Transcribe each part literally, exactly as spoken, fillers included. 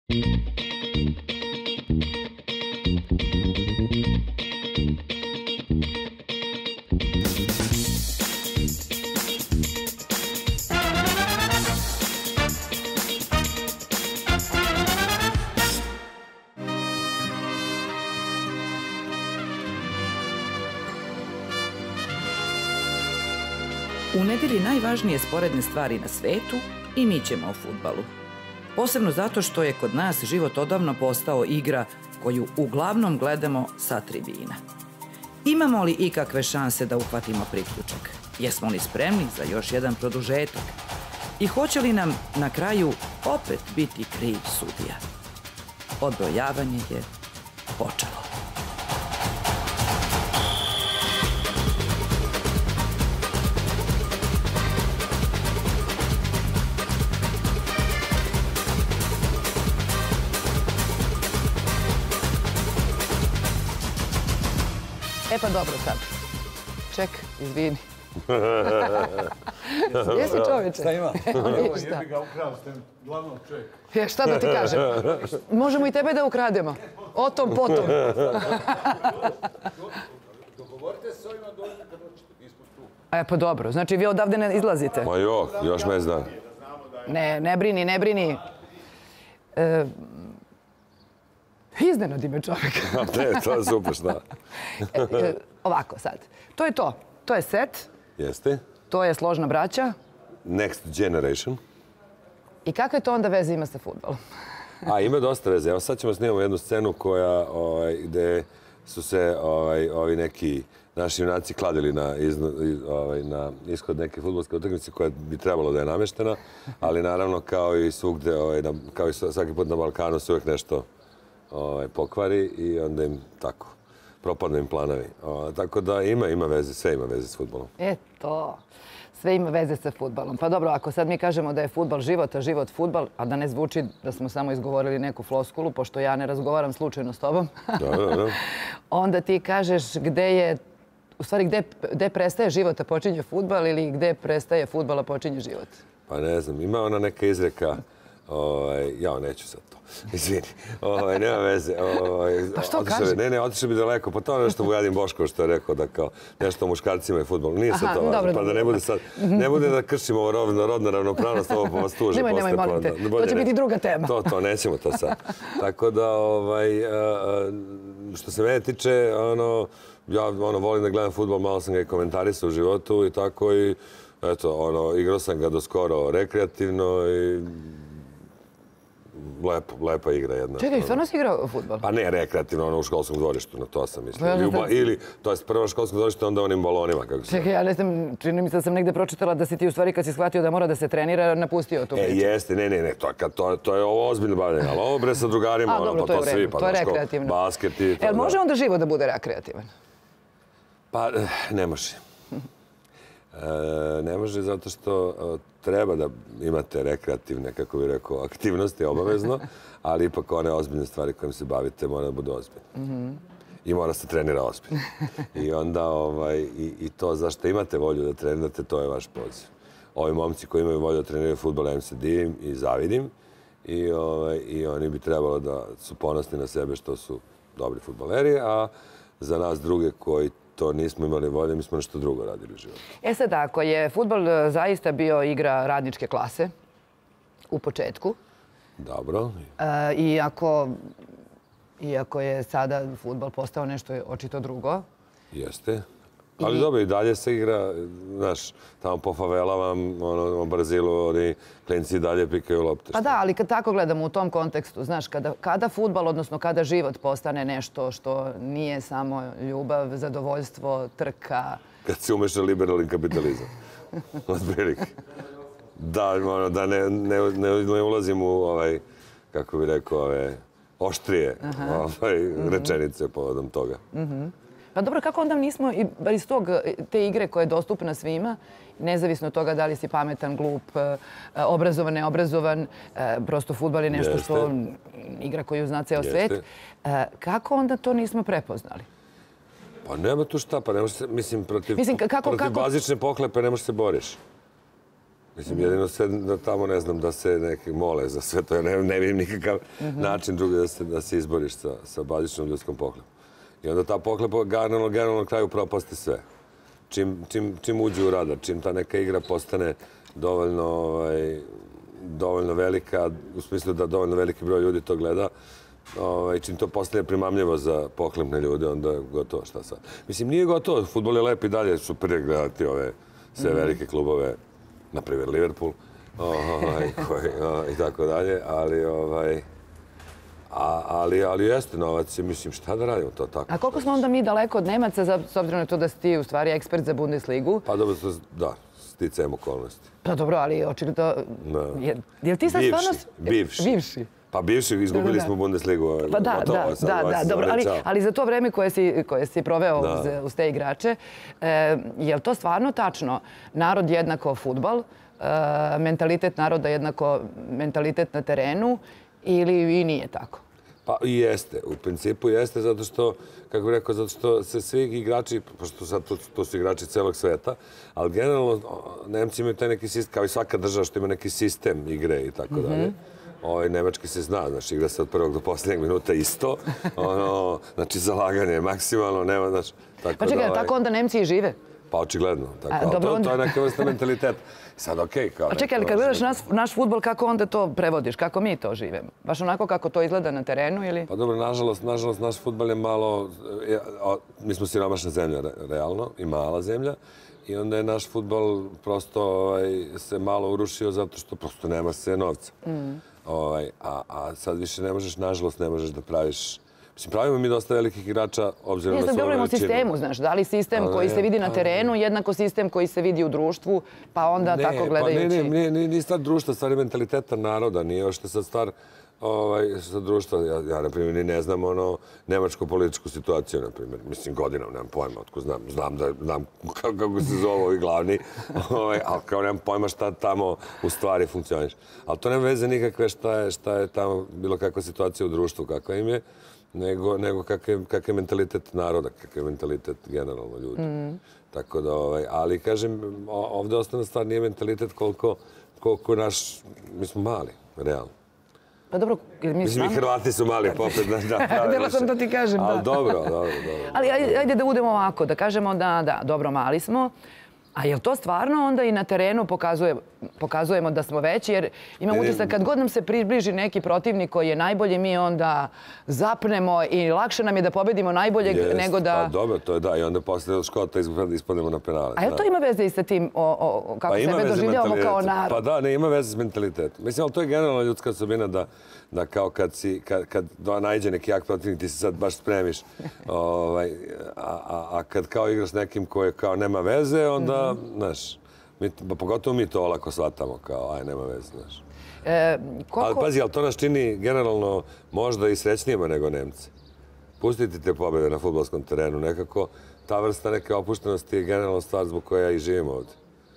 U nedelji najvažnije sporedne stvari na svetu i mi ćemo o fudbalu. Posebno zato što je kod nas život odavno postao igra koju uglavnom gledamo sa tribina. Imamo li ikakve šanse da uhvatimo priključak? Jesmo li spremni za još jedan produžetak? I hoće li nam na kraju opet biti kriv sudija? Odbrojavanje je počelo. E pa dobro sad. Ček, izvini. Jesi čoveče? Šta ima? Ništa. Jebi ga, ukrali ste glavnog čeka. Ja, šta da ti kažem? Možemo i tebe da ukrademo. O tom potom. Dogovorite se s ovima dođete kad hoćete, mi smo tu. E pa dobro, znači vi odavde ne izlazite. Ma jo, još mesec dana. Ne, ne brini, ne brini. E, iznenadi me čovjek. Ne, to je super, šta? E, e, ovako sad. To je to. To je set. Jeste? To je složna braća. Next generation. I kakve to onda veze ima sa fudbalom? A, ima dosta veze. Evo sad ćemo snimamo jednu scenu koja, ovaj, gde su se ovaj, ovi neki naši junaci kladili na, izno, iz, ovaj, na ishod neke fudbalske utakmice koja bi trebalo da je nameštena, ali naravno kao i svugde, ovaj, na, kao i svaki put na Balkanu se uvijek nešto ovaj, pokvari i onda im tako propadnu im planovi. O, tako da ima, ima veze, sve ima veze s fudbalom. Eto, sve ima veze sa fudbalom. Pa dobro, ako sad mi kažemo da je fudbal život, a život fudbal, a da ne zvuči da smo samo izgovorili neku floskulu, pošto ja ne razgovaram slučajno s tobom, Da, da, da. onda ti kažeš gde je, u stvari gde, gde prestaje život, a počinje fudbal ili gde prestaje fudbal, a počinje život? Pa ne znam, ima ona neka izreka, ovaj, ja neću sad to, izvini, ovaj, nema veze. Ovaj, Pa što otišao kaži? bi- Ne, ne, otišao bi daleko, pa to je nešto Vujanin Boško što je rekao da kao nešto o muškarcima i fudbalu. Nije Aha, sad to važno, dobro, pa da dobro. ne bude sad, ne bude da kršimo ovo rodno, rodna ravnopravnost, ovo pa vas tuže. Nemoj, nemoj, posle, molim pa te. onda- To bolje će ne. biti druga tema. To, to, nećemo to sad. Tako da, ovaj, a, a, što se mene tiče, ono, ja ono, volim da gledam fudbal, malo sam ga i komentarisao u životu i tako i, eto, ono, igrao sam ga do skoro rekreativno i lepo, lepa igra jedna. Čekaj, stvarno si igrao fudbal? Pa ne rekreativno, ono u školskom dvorištu, na to sam Pa ja mislio. znam Ljuba, da- ili, to je prvo školsko dvorište, onda onim balonima, kako se... Čekaj, ja ne znam, čini mi se da sam negde pročitala da si ti u stvari kad si shvatio da mora da se trenira, napustio tu E, priču. jeste, ne, ne, ne, to, kad to, to je ovo ozbiljno bavljanje, ali ovo bre sa drugarima, A, ono, dobro, pa to je to u redu, svi, pa to je znaš ko, rekreativno. basket i to. Jel može da. onda život da bude rekreativan? Pa, eh, ne može. E, ne može zato što e, treba da imate rekreativne, kako bih rekao, aktivnosti obavezno, ali ipak one ozbiljne stvari kojim se bavite mora da budu ozbiljne. I mora se trenira ozbiljno. I onda ovaj, i, i to zašto imate volju da trenirate, to je vaš poziv. Ovi momci koji imaju volju da treniraju fudbal, ja im se divim i zavidim. I, ovaj, I oni bi trebalo da su ponosni na sebe što su dobri fudbaleri, a za nas druge koji to nismo imali volje, mi smo nešto drugo radili u životu. E sad, ako je fudbal e, zaista bio igra radničke klase u početku, Dobro. e, i ako, iako je sada fudbal postao nešto očito drugo, Jeste. Ali dobro, i dalje se igra, znaš, tamo po favelama, ono, u Brazilu, oni klinci i dalje pikaju lopte. pa da, ali kad tako gledamo u tom kontekstu, znaš, kada, kada fudbal, odnosno kada život postane nešto što nije samo ljubav, zadovoljstvo, trka, Kad se umeša liberalni kapitalizam. Od prilike. Da, ono, da ne, ne, ne, ne ulazim u ovaj, kako bih rekao, ove oštrije ovaj, rečenice povodom toga. Pa dobro, kako onda nismo, i bar iz tog, te igre koja je dostupna svima, nezavisno od toga da li si pametan, glup, e, obrazovan, neobrazovan, e, prosto fudbal je nešto što Jeste. igra koju zna ceo Jeste. svet. E, Kako onda to nismo prepoznali? Pa nema tu šta, pa ne možeš se, mislim, protiv, Mislim, kako- protiv kako- bazične pohlepe ne možeš se boriš. Mislim, jedino sve da tamo, ne znam, da se neki mole za sve to. Ja ne, ne vidim nikakav način drugi da se, da se izboriš sa, sa bazičnom ljudskom pohlepom. I onda ta pohlepa generalno, generalno na kraju propasti sve. Čim, čim, čim uđe u radar, čim ta neka igra postane dovoljno, ovaj, dovoljno velika, u smislu da dovoljno veliki broj ljudi to gleda, ovaj, čim to postane primamljivo za pohlepne ljude, onda je gotovo, šta sad. Mislim, nije gotovo, fudbal je lep i dalje, super je gledati ove sve velike klubove, na primjer Liverpool, ovaj, koji, ovaj, i tako dalje, ali, ovaj, a, ali, ali jeste novac, mislim, šta da radimo to tako? A koliko smo onda mi daleko od Nemaca, za, s obzirom na to da si ti u stvari ekspert za Bundesligu? Pa dobro, to, da, sticajem okolnosti. Pa dobro, ali očigledno... Da. Je, je li ti sad Bivši, stvarno... bivši. Bivši. Pa bivši, izgubili Da, da, da. smo Bundesligu. Pa da, gotovo, da, sad, da, ovaj da, sezoni, dobro, ali, čao. ali za to vreme koje si, koje si proveo Da. uz, uz te igrače, e, je li to stvarno tačno? Narod jednako fudbal, e, mentalitet naroda jednako mentalitet na terenu ili i nije tako? Pa i jeste, u principu jeste, zato što, kako bih rekao, zato što se svi igrači, pošto sad to, to su igrači celog sveta, ali generalno Nemci imaju taj neki sistem, kao i svaka država što ima neki sistem igre i tako dalje. Ovaj nemački se zna, znači igra se od prvog do posljednjeg minuta isto, ono, znači zalaganje je maksimalno, nema, znači, tako Pa čekaj, da, ovaj, tako onda Nemci i žive? pa očigledno, tako, A, ali dobro, to, onda- to je neka vrsta mentaliteta. Sad, okej, kao... A čekaj, ali kad gledaš naš, naš fudbal, kako onda to prevodiš? Kako mi to živimo? Baš onako kako to izgleda na terenu ili... Pa dobro, nažalost, nažalost, naš fudbal je malo... je- a, mi smo siromašna zemlja, re- realno, i mala zemlja. I onda je naš fudbal prosto ovaj, se malo urušio zato što prosto nema se novca. Ovaj, a, a sad više ne možeš, nažalost, ne možeš da praviš... Mislim, pravimo mi dosta velikih igrača, obzirom Nije na sad svoju govorimo o veličinu. sistemu, znaš, da li sistem Pa koji ne, se vidi na pa terenu, jednako sistem koji se vidi u društvu, pa onda Ne, tako Pa gledajući... ne, ne, nije, nije, nije stvar društva, stvar je mentaliteta naroda, nije još sad stvar ovaj, sad društva. Ja, ja, na primjer, ni ne znam ono, nemačku političku situaciju, na primjer. Mislim, godinom, nemam pojma, otko znam. Znam da znam kako, kako se zove ovi glavni, ovaj, ali kao nemam pojma šta tamo u stvari funkcioniš. Ali to nema veze nikakve šta je, šta je tamo, bilo kakva situacija u društvu, kakva im je, nego, nego kakav, kakav je mentalitet naroda, kakav je mentalitet generalno ljudi. Tako da, ovaj, ali kažem, o- ovdje osnovna stvar nije mentalitet koliko, koliko naš, mi smo mali, realno. Pa dobro, jer mi Mislim, i stvarno- Hrvati su mali, pa opet da, da prave Htjela sam više. da ti kažem, Ali da. dobro, dobro, dobro. Ali ajde, ajde da budemo ovako, da kažemo da, da, dobro, mali smo, a je li to stvarno onda i na terenu pokazuje, pokazujemo da smo veći? Jer imam Ne, ne. utisak kad god nam se približi neki protivnik koji je najbolji, mi onda zapnemo i lakše nam je da pobedimo najboljeg Jest, nego da... Pa dobro, to je da. I onda posle od Škota isp- ispademo na penale. A je li to da. ima veze i sa tim o, o, kako Pa ima sebe veze doživljavamo kao mentalitet. narod? Pa da, ne, ima veze s mentalitetom. Mislim, ali to je generalno ljudska osobina da, da kao kad, si, kad, kad da najde neki jak protivnik, ti se sad baš spremiš. ovaj, a, a, a kad kao igraš s nekim koji kao nema veze, onda, znaš, mi, pa pogotovo mi to olako shvatamo, kao, aj, nema veze, znaš. E, koliko... Ali pazi, ali to nas čini generalno možda i srećnijima nego Nemci. Pustiti te pobjede na fudbalskom terenu, nekako ta vrsta neke opuštenosti je generalno stvar zbog koje ja i živim ovdje.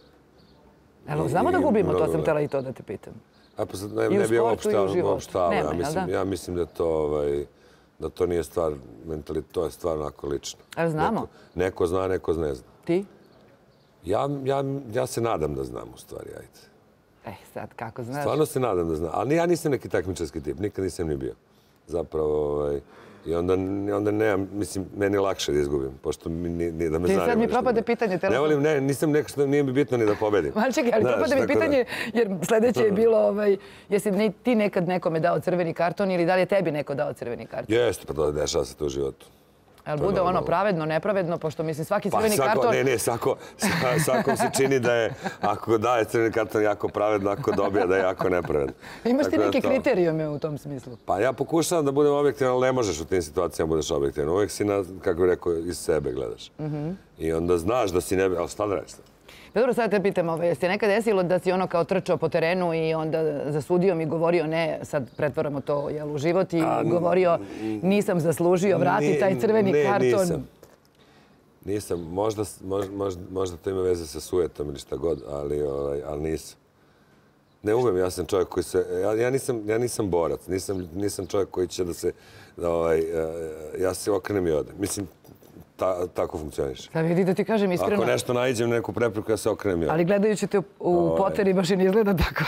Evo, znamo da i gubimo, to mnogo sam ne. htjela i to da te pitam. A pa sad ne, I u ne bi sportu i u životu. opštavao. Nema, Ja jel mislim, da? ja mislim da to, ovaj, da to nije stvar mentaliteta, to je stvar onako lično. Ali znamo? Neko, neko zna, neko ne zna. Ti? Ja, ja, ja se nadam da znam u stvari, ajde. Eh, sad kako znaš. Stvarno se nadam da znam. Ali ja nisam neki takmičarski tip, nikad nisam ni bio. Zapravo, ovaj, i onda, onda nemam, mislim, meni je lakše da izgubim, pošto mi, ni, ni da me Ti zanima. sad mi nešto. propade pitanje, Ne telefon. volim, ne, nisam neko što nije mi bitno ni da pobedim. Ali čekaj, ali Znaš, propade mi tako da- pitanje, jer sljedeće je bilo, ovaj, jesi ne- ti nekad nekome dao crveni karton ili da li je tebi neko dao crveni karton? Jeste, pa to dešava se to u životu. Jel To je bude ono normalno. pravedno, nepravedno, pošto mislim svaki Pa crveni svako, karton... ne, ne, svako, sva- svakom se čini da je, ako daje crveni karton jako pravedno, ako dobija da je jako nepravedno. Imaš ti Tako da neke to- kriterijume u tom smislu? Pa ja pokušavam da budem objektivan, ali ne možeš u tim situacijama budeš objektivan. Uvijek si, na, kako bih rekao, iz sebe gledaš. I onda znaš da si ne bi, ali šta da radiš? Dobro, sad te pitam, ovaj, jesi ti nekad desilo da si ono kao trčao po terenu i onda za sudijom i govorio ne, sad pretvaramo to jel, u život i A, govorio nisam zaslužio, vrati Nije- taj crveni ne, karton. Nisam. Nisam. Možda, možda, možda, možda to ima veze sa sujetom ili šta god, ali, ovaj, ali nisam. Ne umem, ja sam čovjek koji se... Ja, ja, nisam, ja nisam borac, nisam, nisam čovjek koji će da se... Da, ovaj, ja se okrenem i odem. Mislim, ta, tako funkcioniš. Da vidi da ti kažem iskreno. Ako nešto naiđem na neku prepreku, ja se okrenem. Ali gledajući te u, u Potteri baš i ne izgleda tako.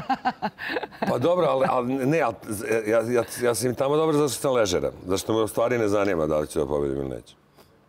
Pa dobro, ali, ali ne, ali, ja, ja, ja sam im tamo dobro zato što sam ležeran. Zašto me u stvari ne zanima da li ću da pobedim ili neću.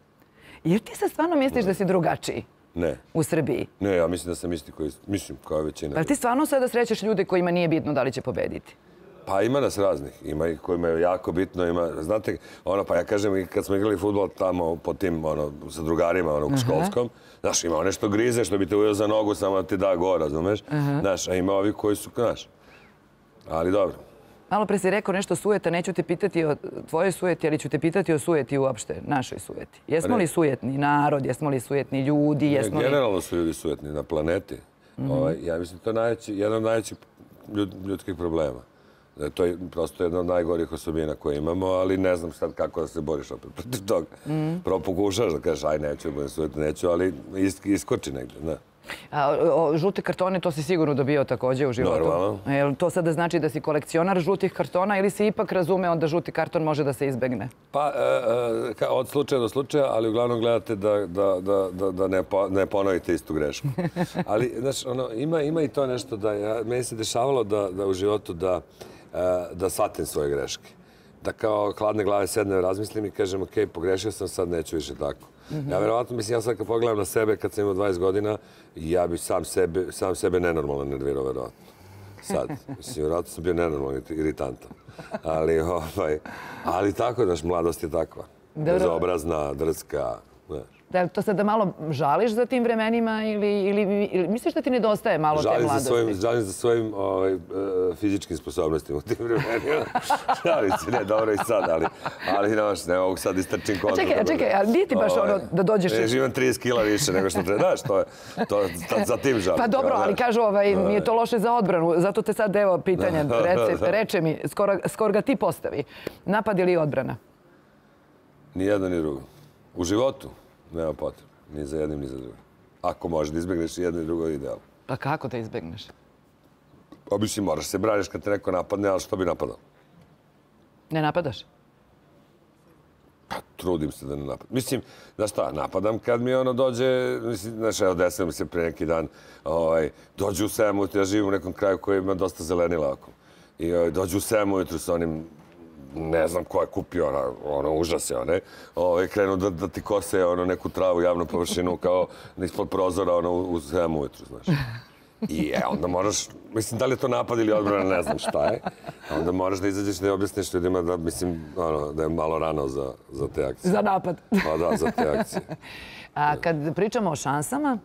Jer ti sad stvarno misliš da si drugačiji? Ne. U Srbiji? Ne, ja mislim da sam isti koji, mislim, kao većina. Pa ti stvarno sada srećeš ljude kojima nije bitno da li će pobediti? Pa ima nas raznih, ima ih kojima je jako bitno, ima, znate, ono, pa ja kažem, kad smo igrali fudbal tamo po tim, ono, sa drugarima, ono, u školskom, znaš, ima one što grize, što bi te ujeo za nogu, samo da ti da go, razumeš? Znaš, a ima ovi koji su, znaš, ali dobro. Malo pre si rekao nešto sujeta, neću te pitati o tvojoj sujeti, ali ću te pitati o sujeti uopšte, našoj sujeti. Jesmo li sujetni narod, jesmo li sujetni ljudi, jesmo li... Generalno su ljudi sujetni na planeti. Ja mislim, to je jedan od najvećih ljudskih problema. To je prosto jedna od najgorih osobina koje imamo, ali ne znam sad kako da se boriš opet protiv toga. Prvo pokušaš da kažeš, aj neću, budem sujetni, neću, ali iskoči negdje, ne. A, o, žute kartone, to si sigurno dobio takođe u životu. Normalno. Jel to sada znači da si kolekcionar žutih kartona ili si ipak razumeo da žuti karton može da se izbegne? Pa, e, e, od slučaja do slučaja, ali uglavnom gledate da, da, da, da, da ne, po, ne ponovite istu grešku. Ali, znaš, ono, ima, ima i to nešto da, ja, meni se dešavalo da, da u životu da, e, da shvatim svoje greške. Da kao hladne glave sednem, razmislim i kažem, ok, pogrešio sam, sad neću više tako. Ja verovatno, mislim, ja sad kad pogledam na sebe, kad sam imao dvadeset godina, ja bi sam sebe, sam sebe nenormalno nervirao, verovatno. Sad, mislim, verovatno sam bio nenormalno iritantan. Ali, ovaj, ali tako, znaš, mladost je takva. Bezobrazna, drska, znaš. Da li to sad da malo žališ za tim vremenima ili, ili, ili misliš da ti nedostaje malo žalim te mladosti? Za svojim, žalim za svojim ovaj, uh, fizičkim sposobnostima u tim vremenima. Žalim se, ne, dobro i sad, ali, ali znaš, ne mogu sad istrčim kontra. Čekaj, čekaj, ali nije ti baš ovaj, ono da dođeš... Ne, živim trideset kila više nego što treba, znaš, to je, to, to, za tim žalim. Pa dobro, ali kažu, ovaj, nije to loše za odbranu, zato te sad, evo, pitanje, rece, reče mi, skoro, skoro ga ti postavi. Napad ili odbrana? Ni jedno, ni drugo. U životu? Nema potrebe. Ni za jednim, ni za drugim. Ako možeš da izbegneš i jedno i drugo, je idealno. Pa kako da izbegneš? Obično moraš se braniš kad te neko napadne, ali što bi napadao? Ne napadaš? Pa trudim se da ne napadam. Mislim, znaš šta, napadam kad mi ono dođe, mislim, znaš, evo desilo mi se pre neki dan, ovaj, dođu u sedam ujutru, ja živim u nekom kraju koji ima dosta zelenila oko. I ovaj, dođu u sedam ujutru sa onim, ne znam ko je kupio, ono, ono užas je, one. Ove, krenu da, da ti kose ono, neku travu, javnu površinu, kao ispod prozora, ono, u sedam ujutru, znaš. I e, onda moraš, mislim, da li je to napad ili odbrana, ne znam šta je. Onda moraš da izađeš i da objasniš ljudima da, mislim, ono, da je malo rano za, za te akcije. Za napad. Pa da, za te akcije. A kad pričamo o šansama?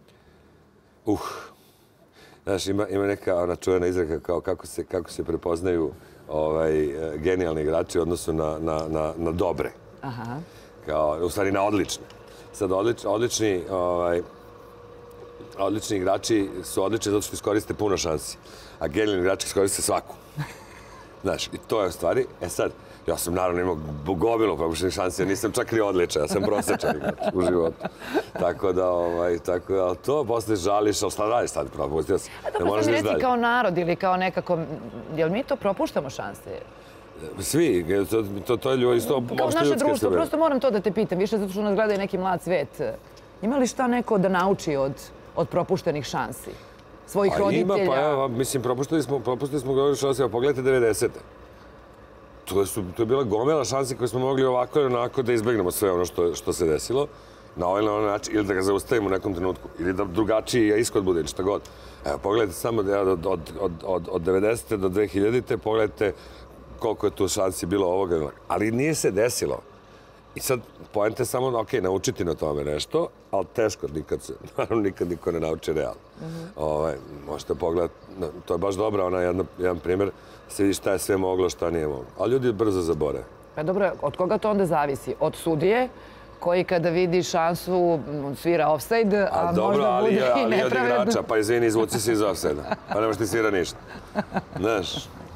Uh, znaš, ima, ima neka ona čuvena izreka kao kako se, kako se prepoznaju ovaj, genijalni igrači u odnosu na, na, na, na dobre. Aha. Kao, u stvari na odlične. Sad, odlič, odlični, ovaj, odlični igrači su odlični zato što iskoriste puno šansi. A genijalni igrači iskoriste svaku. Znaš, i to je u stvari. E sad, ja sam naravno imao gomilu propuštenih šansi, ja nisam čak ni odličan, ja sam prosječan igrač u životu. Tako da, ovaj, tako da, to posle žališ, ali šta radiš sad, propustio sam. A dobro, sam reci kao narod ili kao nekako, jel mi to propuštamo šanse? Svi, to, to, to je ljudi, isto opšte ljudske naše društvo, sebe. prosto moram to da te pitam, više zato što nas gleda i neki mlad svet. Ima li šta neko da nauči od, od propuštenih šansi? Svojih pa roditelja? Ima, pa ja, mislim, propustili smo, propustili smo govorili šansi, a pogledajte devedesete. To, su, to je bila gomela šansi koje smo mogli ovako ili onako da izbegnemo sve ono što, što se desilo. Na ovaj ili onaj način, ili da ga zaustavimo u nekom trenutku, ili da drugačiji ishod bude, ili šta god. Evo, pogledajte samo od, od, od, od, od devedesete do dve hiljadite, pogledajte koliko je tu šansi bilo ovoga. Ali nije se desilo. I sad, poenta je samo, ok, naučiti na tome nešto, ali teško, nikad se, naravno, nikad niko ne nauči realno. Mm-hmm. Ovaj, možete pogledati, to je baš dobra, ona jedna, jedan primjer, se vidi šta je sve moglo, šta nije moglo. Ali ljudi brzo zabore. Pa dobro, od koga to onda zavisi? Od sudije, koji kada vidi šansu svira offside, a, a dobro, možda bude ali, i nepravedno. Ali od igrača, pa izvini, izvuci se iz offside-a, pa nemaš ti svira ništa. Znaš?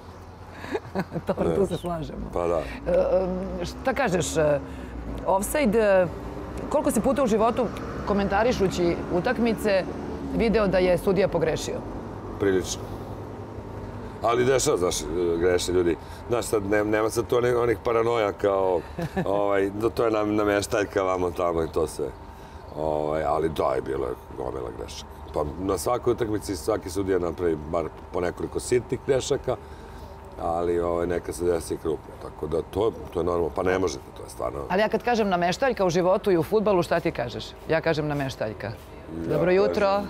Dobro, tu se slažemo. Pa da. E, šta kažeš, offside, koliko si puta u životu komentarišući utakmice video da je sudija pogrešio? Prilično. Ali dešava, znaš, greše ljudi. Znaš, sad nema sad tu onih paranoja kao, to je nameštaljka vamo tamo i to sve. Ali da, je bilo gomila grešaka. Pa na svakoj utakmici svaki sudija napravi bar po nekoliko sitnih grešaka, ali neka se desi i krupno. Tako da to je normalno, pa ne možete, to je stvarno... Ali ja kad kažem nameštaljka u životu i u fudbalu, šta ti kažeš? Ja kažem nameštaljka. Dobro jutro.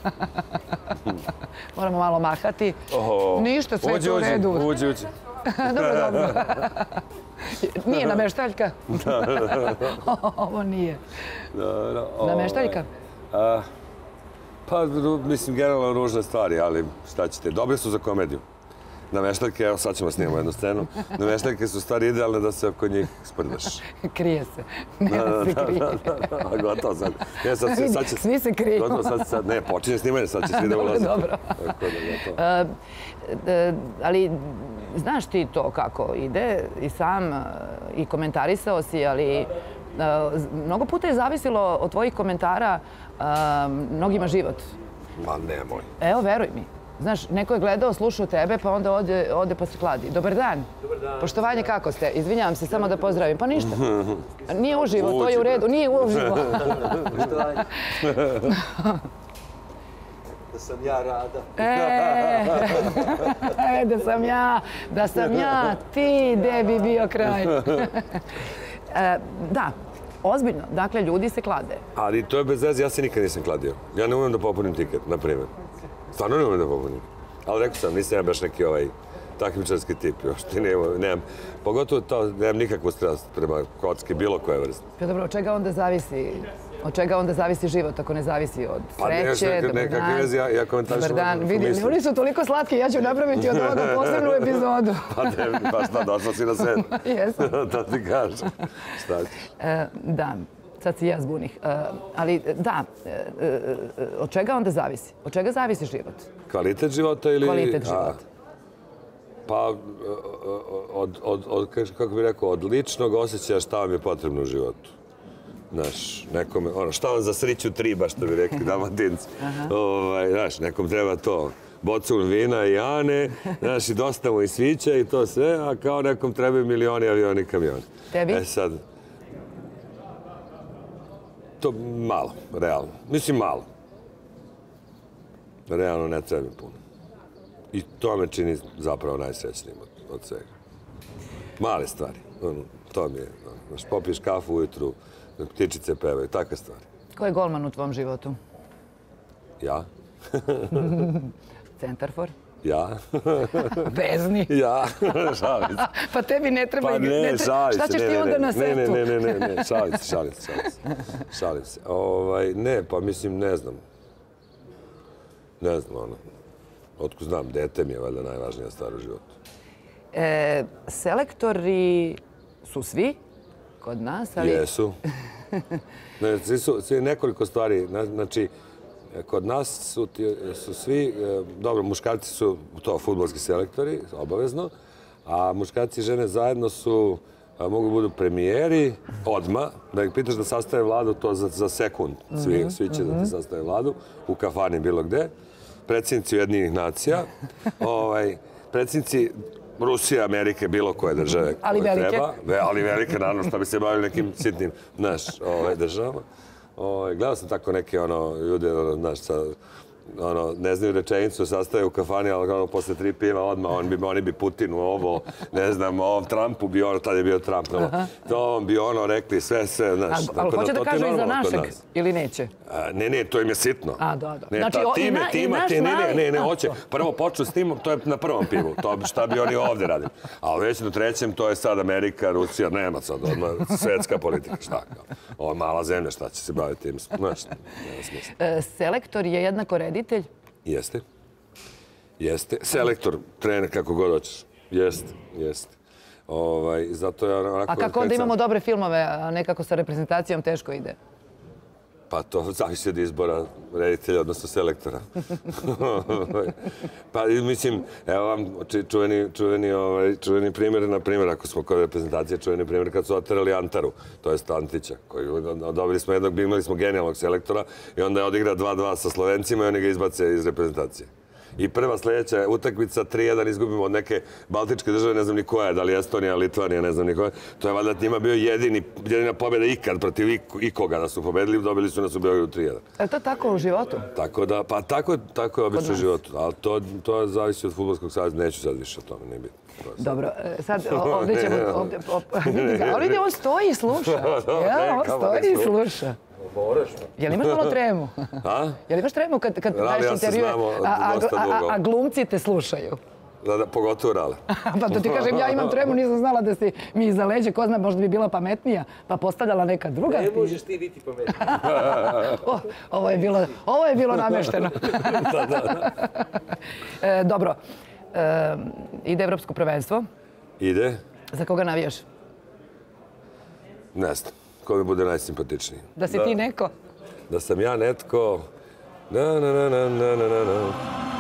Moramo malo mahati. Ništa, sve je u redu. Uđi, uđi. Dobro, dobro. Nije nameštaljka? Ovo nije. Nameštaljka? Pa, mislim, generalno ružne stvari, ali šta ćete? Dobre su za komediju. Nameštaljke, evo sad ćemo snimati jednu scenu, nameštaljke su stvari idealne da se oko njih sprdaš. Krije se. Nema se krije. Gotovo sad. Svi se kriju. Gotovo sad, ne, počinje snimanje, sad će svi da ulaze. Dobro, dobro. Ali znaš ti to kako ide i sam i komentarisao si, ali mnogo puta je zavisilo od tvojih komentara mnogima život. Ma nemoj. Evo, veruj mi. Znaš, neko je gledao, slušao tebe, pa onda ode pa se kladi. Dobar dan. Dobar dan. Poštovanje, kako ste? Izvinjavam se, samo da pozdravim. Pa ništa. Nije uživo, to je u redu. Nije uživo. Poštovanje. Da sam ja Rada. E, da sam ja, da sam ja, ti, gde bi bio kraj. Da, ozbiljno. Dakle, ljudi se klade. Ali to je bez veze, ja se nikad nisam kladio. Ja ne umem da popunim tiket, na primjer. Stvarno ne umem da popunim. Ali rekao sam, nisam ja baš neki ovaj takmičarski tip. Još ti nemam, pogotovo to, nemam nikakvu strast prema kocki, bilo koje vrste. Pa dobro, od čega onda zavisi? Od čega onda zavisi život, ako ne zavisi od sreće, dobar dan? Dobar dan, vidi, oni su toliko slatki, ja ću napraviti od ovoga posebnu epizodu. Pa šta, došla si na sed. Jesam. To ti kažem. Šta ćeš? Da. Sad si ja zbunih. Ali da, od čega onda zavisi? Od čega zavisi život? Kvalitet života ili... Kvalitet života. Pa, kako bih rekao, od ličnog osjećaja šta vam je potrebno u životu. Znaš, nekome, ono, šta vam za sriću triba, što bi rekli Dalmatinci. Znaš, nekom treba to. Bocun vina i Ane, znaš, i dosta mu i svića i to sve, a kao nekom trebaju milioni avioni i kamioni. Tebi? E sad... To malo, realno. Mislim malo. Realno ne treba mi puno. I to me čini zapravo najsrećnijim od svega. Male stvari. To mi je. Znaš, popiješ kafu ujutru, ptičice pevaju, takve stvari. Ko je golman u tvom životu? Ja. Centarfor? Ja. Vezni? Ja. Šalim se. Pa tebi ne treba... Pa ne, šalim se. Šta ćeš ti onda na setu? Ne, ne, ne, ne, ne, šalim se, šalim se, šalim se. Šalim se. Ne, pa mislim, ne znam. Ne znam, ono. Otko znam, dete mi je valjda najvažnija stvar u životu. Selektori su svi kod nas, ali... Jesu. Svi nekoliko stvari, znači... Kod nas su svi, dobro, muškarci su to fudbalski selektori, obavezno, a muškarci i žene zajedno su, mogu budu premijeri odmah, da ih pitaš da sastave vladu, to za sekund, svi će da ti sastave vladu, u kafani bilo gde, predsjednici Ujedinjenih nacija, predsjednici Rusije, Amerike, bilo koje države koje treba. Ali velike, naravno, što bi se bavili nekim sitnim, znaš, državama. Gledao sam tako neke ljude, ne znaju rečenicu, sastaju u kafani, ali posle tri piva odmah, oni bi Putinu ovo, ne znam, ovom Trumpu bi ono, tad je bio Trump, to bi ono rekli sve, sve, znaš. Ali hoće da kažu i za našeg ili neće? Ne, ne, to im je sitno. A, da, da. Znači, i naš naj... Ne, ne, ne, hoće. Prvo počnu s tim, to je na prvom pivu, to šta bi oni ovdje radili. Ali već na trećem, to je sad Amerika, Rusija, nema sad, odmah, svetska politika, šta kao. Ovo je mala zemlja, šta će se baviti tim, znaš, nema smisla. Selektor je jednako reditelj? Jeste. Jeste. Selektor, trener, kako god hoćeš. Jeste, jeste. A kako onda imamo dobre filmove, a nekako sa reprezentacijom teško ide? Pa to zavisi od izbora reditelja, odnosno selektora. Pa mislim, evo vam čuveni primjer, na primjer, ako smo kod reprezentacije, čuveni primjer kad su oterali Antaru, to je Antića, koji dobili smo jednog, imali smo genijalnog selektora i onda je odigra dva dva sa Slovencima i oni ga izbace iz reprezentacije. I prva sljedeća utakmica tri jedan izgubimo od neke baltičke države, ne znam ni koja je, da li Estonija, Litvanija, ne znam ni koja. To je valjda njima bio jedini, jedina pobjeda ikad protiv ikoga da su pobedili, dobili su nas u Beogradu tri jedan. Je to tako u životu? Tako da, pa tako, tako je obično u životu. Ali to, to zavisi od fudbalskog saveza, neću sad više o tome, ne bi. Dobro, sad ovdje ćemo... Ovdje, vidi ga, ali vidi, on stoji i sluša. Ja, on stoji i sluša. Jel imaš malo tremu? A? Jel imaš tremu kad, kad daješ intervjue, a, a, a, a glumci te slušaju? Da, da, pogotovo Rale. Pa da ti kažem, ja imam tremu, nisam znala da si mi iza leđa, ko zna, možda bi bila pametnija, pa postavljala neka druga. Ne možeš ti biti pametnija. o, ovo, je bilo, ovo je bilo namešteno. da, da. e, dobro, e, ide Evropsko prvenstvo. Ide. Za koga navijaš? Ne znam. Ko mi bude najsimpatičniji. Da si da. ti neko? Da sam ja netko... Na, na, na, na, na, na, na.